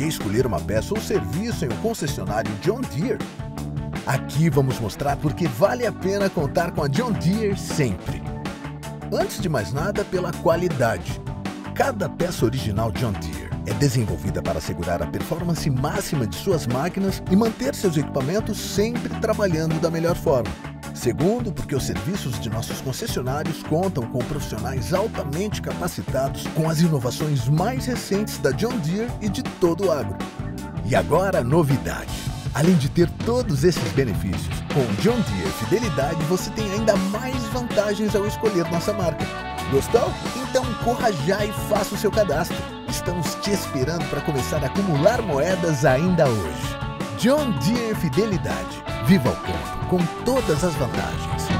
quer escolher uma peça ou serviço em um concessionário John Deere? Aqui vamos mostrar por que vale a pena contar com a John Deere sempre. Antes de mais nada, pela qualidade. Cada peça original John Deere é desenvolvida para assegurar a performance máxima de suas máquinas e manter seus equipamentos sempre trabalhando da melhor forma. Segundo, porque os serviços de nossos concessionários contam com profissionais altamente capacitados com as inovações mais recentes da John Deere e de todo o agro. E agora a novidade. Além de ter todos esses benefícios, com o John Deere Fidelidade você tem ainda mais vantagens ao escolher nossa marca. Gostou? Então corra já e faça o seu cadastro. Estamos te esperando para começar a acumular moedas ainda hoje. John Deere Fidelidade. Viva o campo com todas as vantagens.